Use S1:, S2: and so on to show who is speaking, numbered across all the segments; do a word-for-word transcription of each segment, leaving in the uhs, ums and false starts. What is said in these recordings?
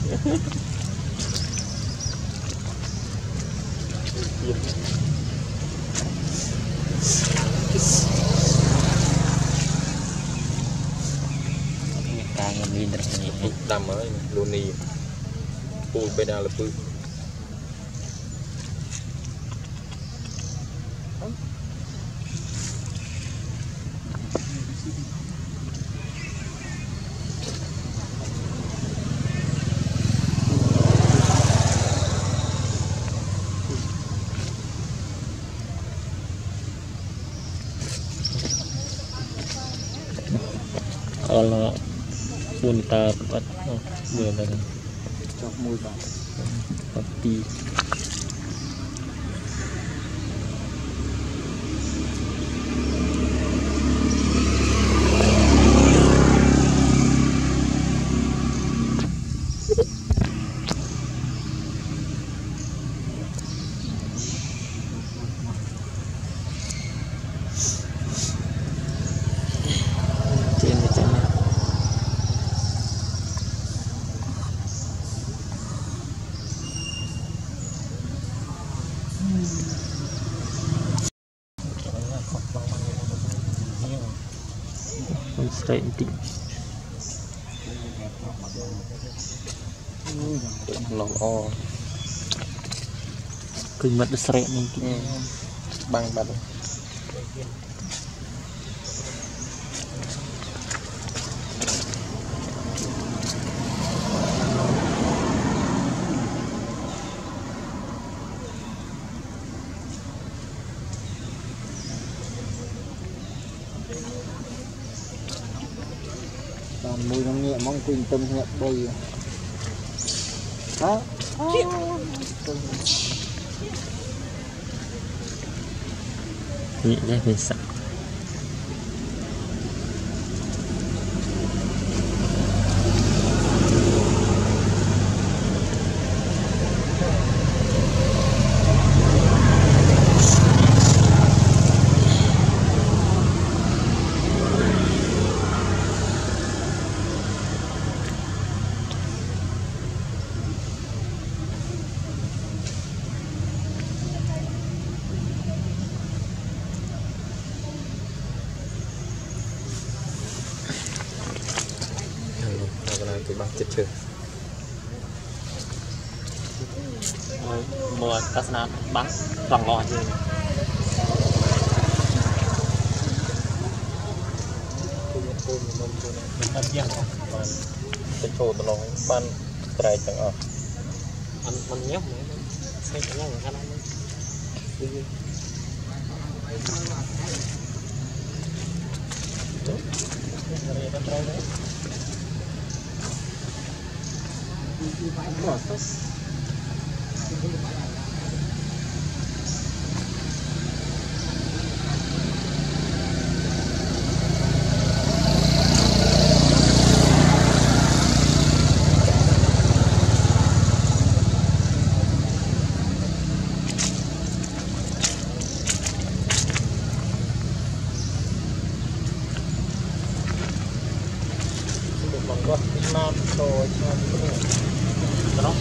S1: càng ngầm lên được nhỉ
S2: đầm ấy luôn nì bùi bên nào là bự
S1: kalau pun kita buat dua lagi
S3: chọc mùi vào
S1: tapi straight tik
S2: lòng o
S1: kinh mật straight nih
S2: băng băng
S3: mùi nó nhẹ mong quỳnh tâm nhẹ bồi đó
S1: nhẹ ra bên sẵn
S2: cái băng chết chưa
S1: mua tas nát bắn toàn ngò chứ
S2: ăn giang không cái chỗ tao nói ban trai chẳng ở
S1: ăn ăn nhóc này xây cái nào ăn ăn
S2: có nam rồi nam nó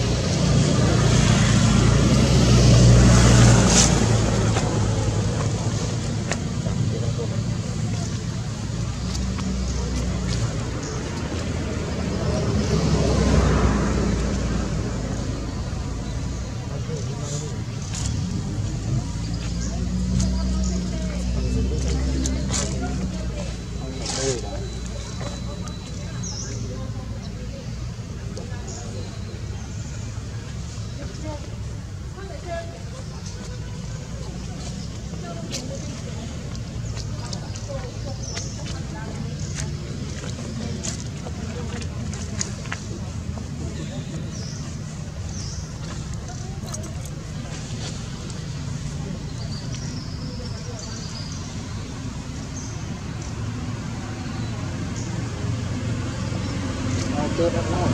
S3: chết lắm đó.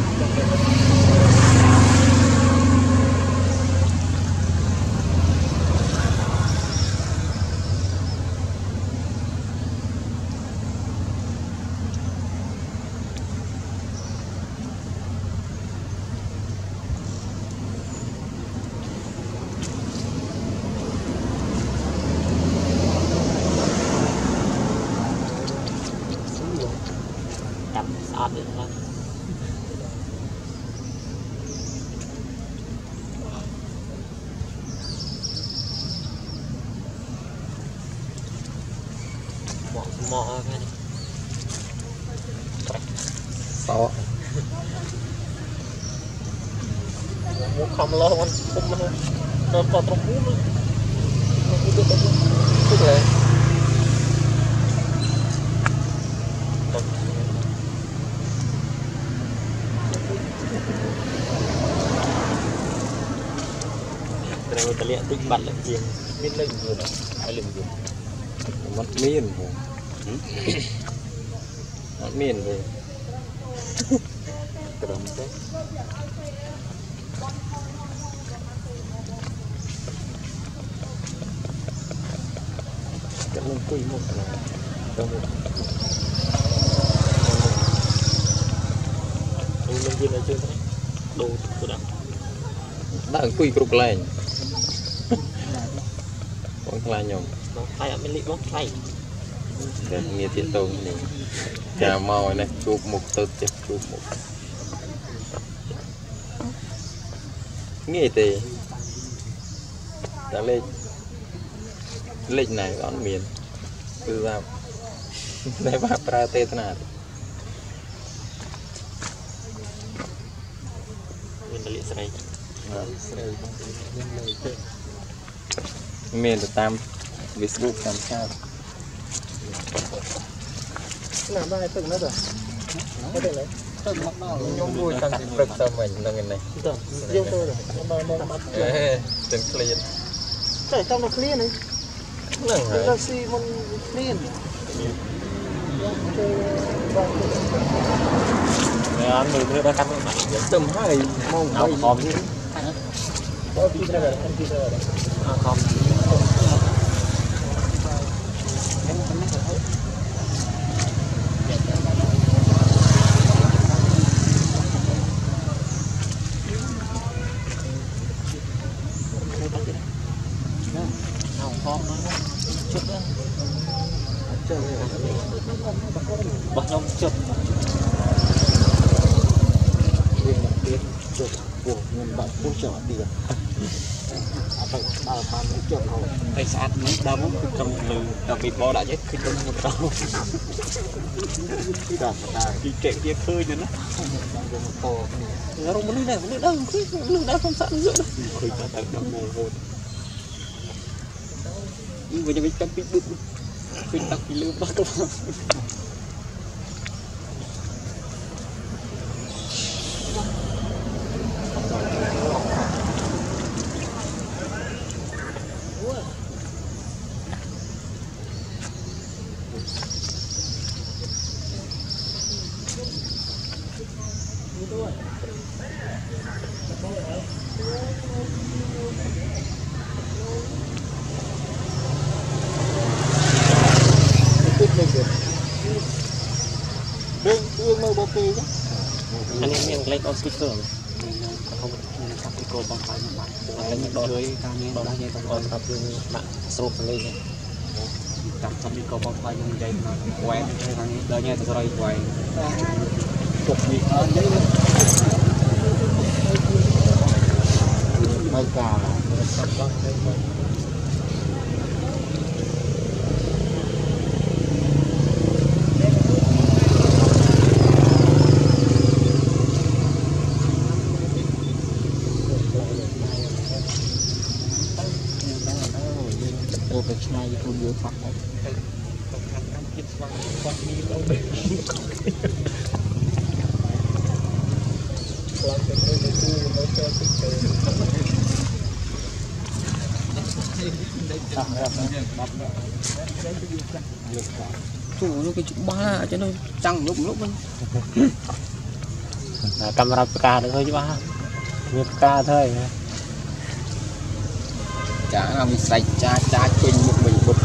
S1: mò cái này
S2: Sao? Một không lo con không nó nó còn trong cú nữa. Nó cũng được đấy. Tức là rồi ta liệt tích bật lại chiên miên lên rồi đó ai lên rồi
S3: mất miên
S2: mất miên rồi cái đồng thế cái lông quỳ một là đâu một đây lên trên này chưa thấy đồ của đằng đang quỳ cục lại bóng thay nhom bóng thay ở bên lì bóng thay để nghe tiếng tôm này cà mau này chụp một tớt chụp chụp một nghe thì đã lên lịch này đón miền từ ra này bà pra tê thế nào mình đã liệt sấy miền từ tam Facebook tam sao
S3: làm bài từng nữa rồi có thể lấy từng mắt nào
S2: nhóm vui tăng cái bực sao mình là ngày này
S3: yêu tôi rồi nó mong bắt
S2: trên clean
S3: chạy trong nó clean đấy
S2: nâng
S3: là xi con clean
S1: anh người đã cắt mặt
S2: tầm hai
S1: mong nào hòm chứ
S3: có đi ra rồi không đi ra rồi
S1: không nào hòm nó chút nữa bắt nhom chút
S3: chụp của nhân bạn phun trở đi rồi phải bảo bạn chụp rồi
S1: tay sát nó đau trong lư đặc biệt bo đã chết khi trong một đầu
S3: khi đạt ta
S1: đi chạy kia khơi nữa nó không muốn này muốn đâu lư đã không sẵn giữa đâu khơi cả tầng đồng mồ hôi nhưng mà mình cắt bị bự khơi tắc bị lư bắt đâu
S3: đương đương mơ bò kê chứ
S1: anh em miệng lấy con sticker không có sticker bằng phải mà anh em đôi dưới cam nghe đôi như con tập luôn bạn sụp lên nha tập sticker bằng phải như vậy mà quen thằng đôi như tao rồi quay
S3: cục gì ở đấy mày cả cái này thì không được phạt đấy.
S1: Chủ nó cái chụp ba cho nó trăng lúc lúc camera ca được thôi chứ ba việc ca thôi
S2: chả là mình sạch cha cha trên một mình một